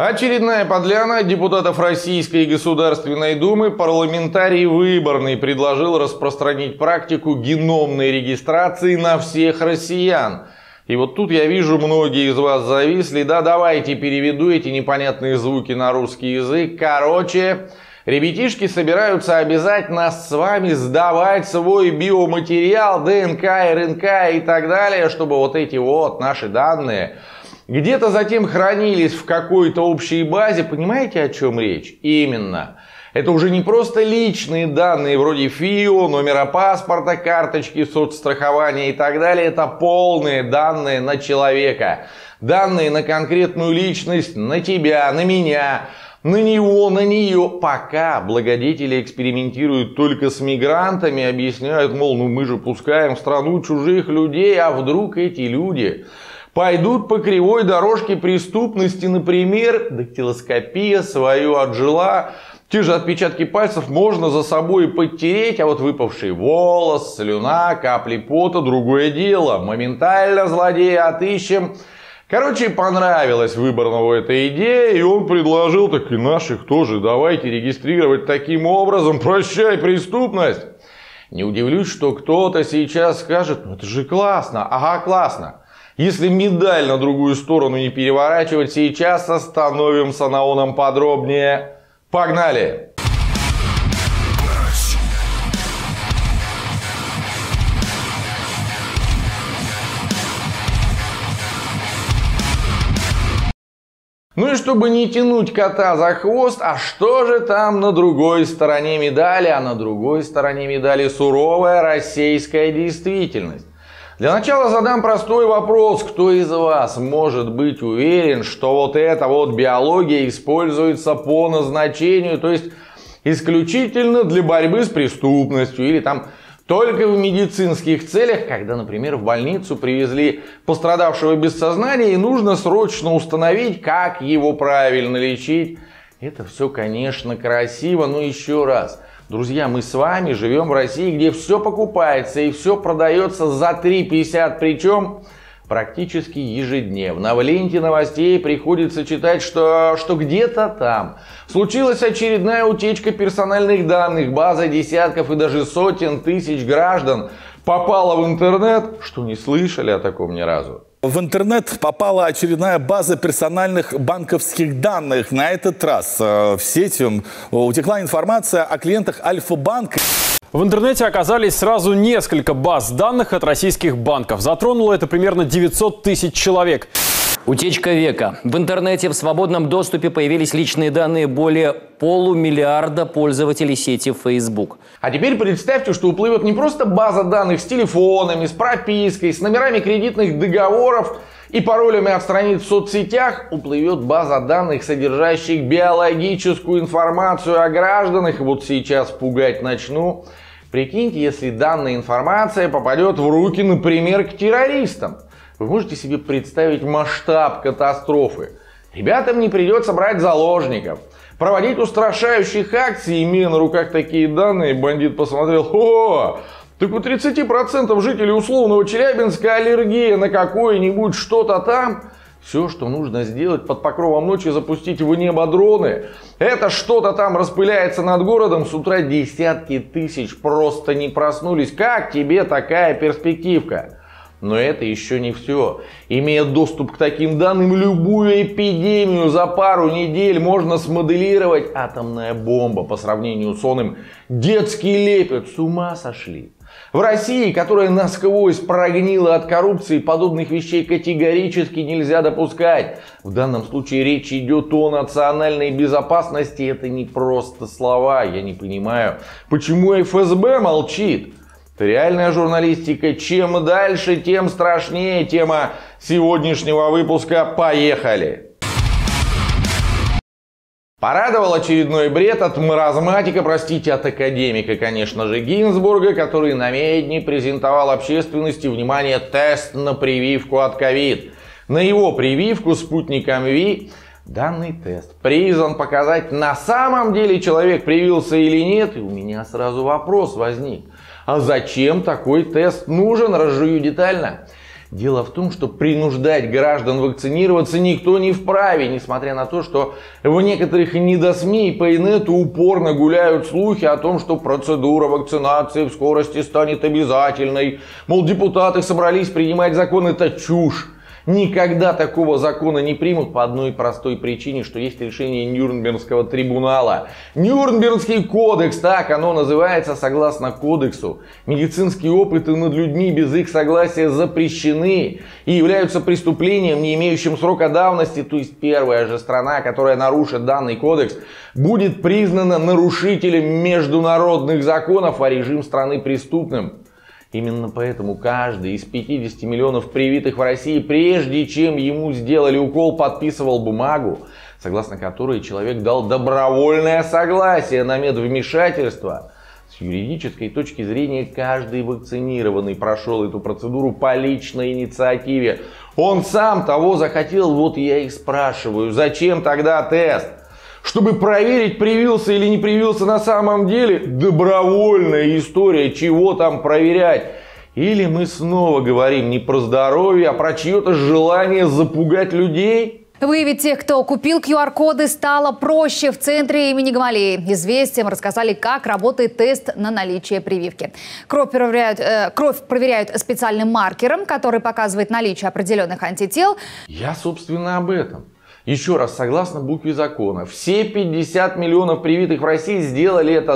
Очередная подляна от депутатов Российской Государственной Думы. Парламентарий Выборный предложил распространить практику геномной регистрации на всех россиян. И вот тут я вижу, многие из вас зависли. Да, давайте переведу эти непонятные звуки на русский язык. Короче, ребятишки собираются обязать нас с вами сдавать свой биоматериал, ДНК, РНК и так далее, чтобы вот эти вот наши данные где-то затем хранились в какой-то общей базе. Понимаете, о чем речь? Именно. Это уже не просто личные данные вроде ФИО, номера паспорта, карточки, соцстрахования и так далее. Это полные данные на человека. Данные на конкретную личность, на тебя, на меня, на него, на нее. Пока благодетели экспериментируют только с мигрантами, объясняют, мол, мы же пускаем в страну чужих людей, а вдруг эти люди пойдут по кривой дорожке преступности, например, дактилоскопия свою отжила, те же отпечатки пальцев можно за собой подтереть, а вот выпавший волос, слюна, капли пота — другое дело. Моментально злодея отыщем. Короче, понравилась Выборному эта идея, и он предложил, так и наших тоже давайте регистрировать таким образом, прощай преступность. Не удивлюсь, что кто-то сейчас скажет, ну это же классно. Ага, классно. Если медаль на другую сторону не переворачивать, сейчас остановимся на оном подробнее. Погнали! Ну и чтобы не тянуть кота за хвост, а что же там на другой стороне медали? А на другой стороне медали суровая российская действительность. Для начала задам простой вопрос. Кто из вас может быть уверен, что вот эта вот биология используется по назначению, то есть исключительно для борьбы с преступностью или там только в медицинских целях, когда, например, в больницу привезли пострадавшего без сознания и нужно срочно установить, как его правильно лечить? Это все, конечно, красиво, но еще раз. Друзья, мы с вами живем в России, где все покупается и все продается за 3,50, причем практически ежедневно. В ленте новостей приходится читать, что где-то там случилась очередная утечка персональных данных, база десятков и даже сотен тысяч граждан попала в интернет. Что, не слышали о таком ни разу? В интернет попала очередная база персональных банковских данных. На этот раз в сеть утекла информация о клиентах Альфа-банка. В интернете оказались сразу несколько баз данных от российских банков. Затронуло это примерно 900 тысяч человек. Утечка века. В интернете в свободном доступе появились личные данные более полумиллиарда пользователей сети Facebook. А теперь представьте, что уплывет не просто база данных с телефонами, с пропиской, с номерами кредитных договоров и паролями от страниц в соцсетях. Уплывет база данных, содержащих биологическую информацию о гражданах. И вот сейчас пугать начну. Прикиньте, если данная информация попадет в руки, например, к террористам. Вы можете себе представить масштаб катастрофы. Ребятам не придется брать заложников, проводить устрашающих акций, имея на руках такие данные. Бандит посмотрел: о, так у 30% жителей условного Челябинска аллергия на какое-нибудь что-то там. Все, что нужно сделать, под покровом ночи запустить в небо дроны. Это что-то там распыляется над городом. С утра десятки тысяч просто не проснулись. Как тебе такая перспективка? Но это еще не все. Имея доступ к таким данным, любую эпидемию за пару недель можно смоделировать. Атомная бомба по сравнению с оным детский лепет. С ума сошли. В России, которая насквозь прогнила от коррупции, подобных вещей категорически нельзя допускать. В данном случае речь идет о национальной безопасности. Это не просто слова. Я не понимаю, почему ФСБ молчит. Реальная журналистика. Чем дальше, тем страшнее. Тема сегодняшнего выпуска. Поехали! Порадовал очередной бред от маразматика, простите, от академика, конечно же, Гинзбурга, который на медне презентовал общественности, внимание, тест на прививку от ковид. На его прививку спутником ВИ данный тест призван показать, на самом деле человек привился или нет. И у меня сразу вопрос возник. А зачем такой тест нужен? Разжую детально. Дело в том, что принуждать граждан вакцинироваться никто не вправе, несмотря на то, что в некоторых недосми и по инету упорно гуляют слухи о том, что процедура вакцинации в скорости станет обязательной. Мол, депутаты собрались принимать закон, это чушь. Никогда такого закона не примут по одной простой причине, что есть решение Нюрнбергского трибунала. Нюрнбергский кодекс, так оно называется, согласно кодексу. Медицинские опыты над людьми без их согласия запрещены и являются преступлением, не имеющим срока давности. То есть первая же страна, которая нарушит данный кодекс, будет признана нарушителем международных законов, а режим страны преступным. Именно поэтому каждый из 50 миллионов привитых в России, прежде чем ему сделали укол, подписывал бумагу, согласно которой человек дал добровольное согласие на медвмешательство. С юридической точки зрения каждый вакцинированный прошел эту процедуру по личной инициативе. Он сам того захотел, вот я и спрашиваю, зачем тогда тест? Чтобы проверить, привился или не привился на самом деле? Добровольная история, чего там проверять? Или мы снова говорим не про здоровье, а про чье-то желание запугать людей? Выявить тех, кто купил QR-коды, стало проще. В центре имени Гамалеи «Известиям» рассказали, как работает тест на наличие прививки. Кровь проверяют специальным маркером, который показывает наличие определенных антител. Я, собственно, об этом. Еще раз, согласно букве закона, все 50 миллионов привитых в России сделали это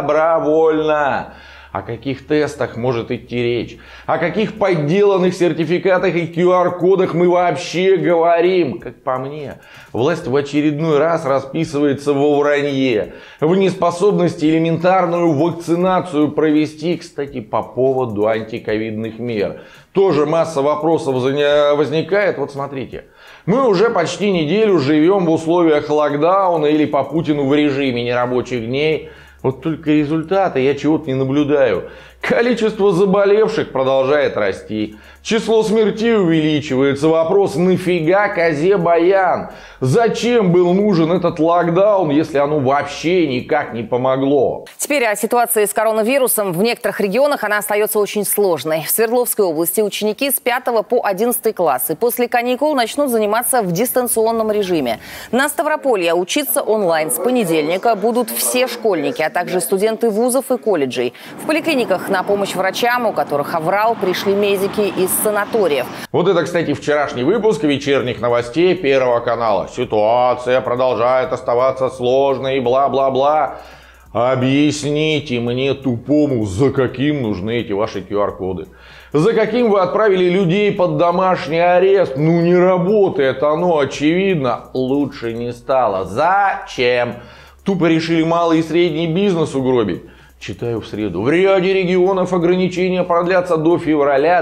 добровольно. О каких тестах может идти речь? О каких подделанных сертификатах и QR-кодах мы вообще говорим? Как по мне, власть в очередной раз расписывается во вранье, в неспособности элементарную вакцинацию провести. Кстати, по поводу антиковидных мер тоже масса вопросов возникает. Вот смотрите. Мы уже почти неделю живем в условиях локдауна или по Путину в режиме нерабочих дней. Вот только результаты я чего-то не наблюдаю. Количество заболевших продолжает расти. Число смертей увеличивается. Вопрос: нафига козе баян? Зачем был нужен этот локдаун, если оно вообще никак не помогло? Теперь о ситуации с коронавирусом. В некоторых регионах она остается очень сложной. В Свердловской области ученики с 5 по 11 классы после каникул начнут заниматься в дистанционном режиме. На Ставрополье учиться онлайн с понедельника будут все школьники, а также студенты вузов и колледжей. В поликлиниках на помощь врачам, у которых аврал, пришли медики из санаториев. Вот это, кстати, вчерашний выпуск вечерних новостей Первого канала. Ситуация продолжает оставаться сложной и бла-бла-бла. Объясните мне, тупому, за каким нужны эти ваши QR-коды? За каким вы отправили людей под домашний арест? Ну не работает оно, очевидно. Лучше не стало. Зачем? Тупо решили малый и средний бизнес угробить. Читаю в среду. В ряде регионов ограничения продлятся до февраля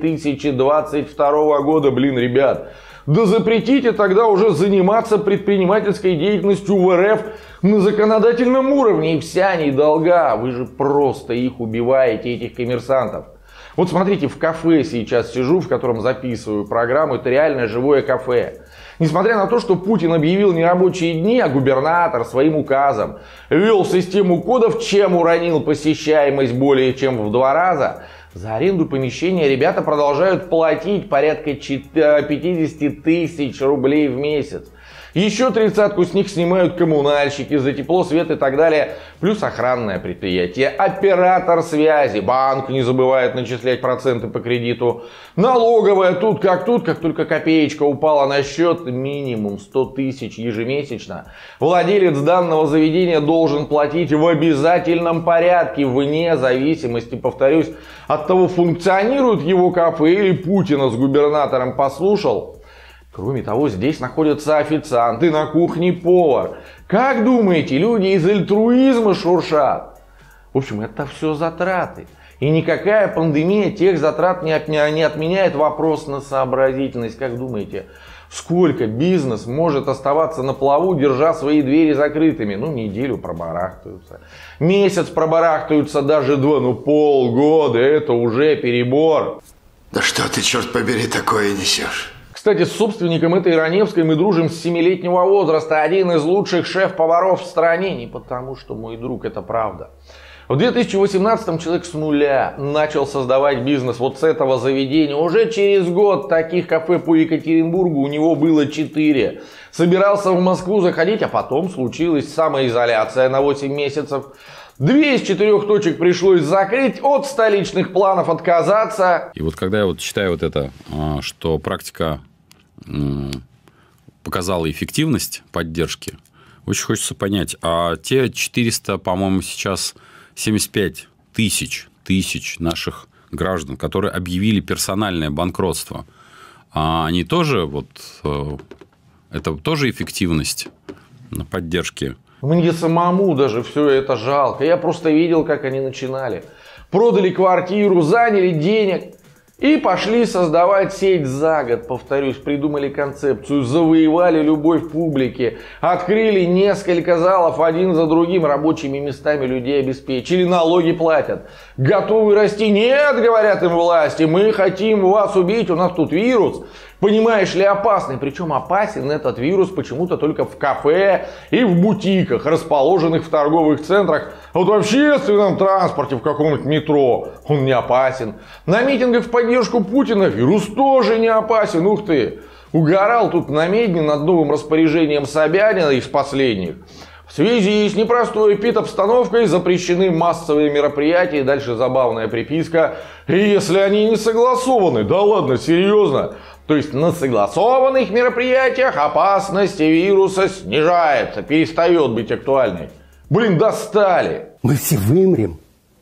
2022 года. Блин, ребят, да запретите тогда уже заниматься предпринимательской деятельностью в РФ на законодательном уровне. И вся недолга. Вы же просто их убиваете, этих коммерсантов. Вот смотрите, в кафе сейчас сижу, в котором записываю программу. Это реально живое кафе. Несмотря на то, что Путин объявил нерабочие дни, а губернатор своим указом ввел систему кодов, чем уронил посещаемость более чем в 2 раза, за аренду помещения ребята продолжают платить порядка 50 тысяч рублей в месяц. Еще 30-ку с них снимают коммунальщики за тепло, свет и так далее. Плюс охранное предприятие, оператор связи, банк не забывает начислять проценты по кредиту. Налоговая тут, как только копеечка упала на счет, минимум 100 тысяч ежемесячно. Владелец данного заведения должен платить в обязательном порядке, вне зависимости, повторюсь, от того, функционирует его кафе или Путина с губернатором послушал. Кроме того, здесь находятся официанты, на кухне повар. Как думаете, люди из альтруизма шуршат? В общем, это все затраты. И никакая пандемия тех затрат не отменяет. Вопрос на сообразительность. Как думаете, сколько бизнес может оставаться на плаву, держа свои двери закрытыми? Ну, неделю пробарахтаются. Месяц пробарахтаются, даже 2, ну полгода. Это уже перебор. Да что ты, черт побери, такое несешь? Кстати, с собственником этой Раневской мы дружим с 7-летнего возраста. Один из лучших шеф-поваров в стране. Не потому, что мой друг, это правда. В 2018-м человек с нуля начал создавать бизнес вот с этого заведения. Уже через год таких кафе по Екатеринбургу у него было 4. Собирался в Москву заходить, а потом случилась самоизоляция на 8 месяцев. 2 из 4 точек пришлось закрыть, от столичных планов отказаться. И вот когда я вот читаю вот это, что практика показала эффективность поддержки, очень хочется понять, а те 400, по-моему, сейчас 75 тысяч наших граждан, которые объявили персональное банкротство, они тоже вот, это тоже эффективность на поддержке? Мне самому даже все это жалко. Я просто видел, как они начинали. Продали квартиру, заняли денег и пошли создавать сеть за год. Повторюсь, придумали концепцию, завоевали любовь публики, открыли несколько залов один за другим, рабочими местами людей обеспечили, налоги платят. Готовы расти? Нет, говорят им власти, мы хотим вас убить, у нас тут вирус. Понимаешь ли, опасный. Причем опасен этот вирус почему-то только в кафе и в бутиках, расположенных в торговых центрах. А вот в общественном транспорте, в каком-нибудь метро, он не опасен. На митингах в поддержку Путина вирус тоже не опасен. Ух ты! Угорал тут на Медне над новым распоряжением Собянина из последних. В связи с непростой эпидобстановкой запрещены массовые мероприятия. И дальше забавная приписка. И если они не согласованы, да ладно, серьезно. То есть на согласованных мероприятиях опасность вируса снижается, перестает быть актуальной. Блин, достали. Мы все вымрем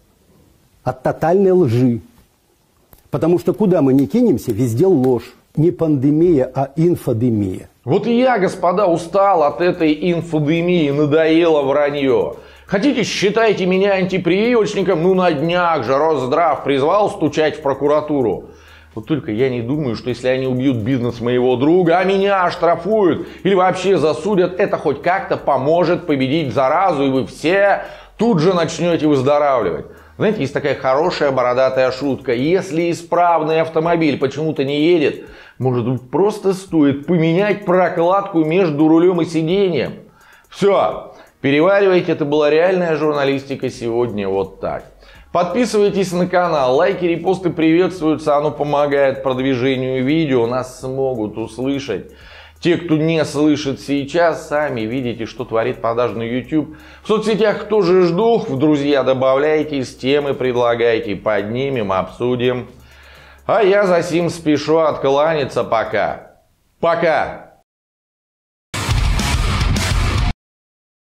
от тотальной лжи. Потому что куда мы ни кинемся, везде ложь. Не пандемия, а инфодемия. Вот и я, господа, устал от этой инфодемии, надоело вранье. Хотите, считайте меня антипрививочником? Ну на днях же Росздрав призвал стучать в прокуратуру. Вот только я не думаю, что если они убьют бизнес моего друга, а меня оштрафуют или вообще засудят, это хоть как-то поможет победить заразу, и вы все тут же начнете выздоравливать. Знаете, есть такая хорошая бородатая шутка. Если исправный автомобиль почему-то не едет, может быть, просто стоит поменять прокладку между рулем и сиденьем. Все, переваривайте, это была реальная журналистика сегодня вот так. Подписывайтесь на канал, лайки, репосты приветствуются, оно помогает продвижению видео, нас смогут услышать. Те, кто не слышит сейчас, сами видите, что творит продажный YouTube. В соцсетях тоже жду, в друзья добавляйтесь, темы предлагайте, поднимем, обсудим. А я за сим спешу откланяться пока. Пока!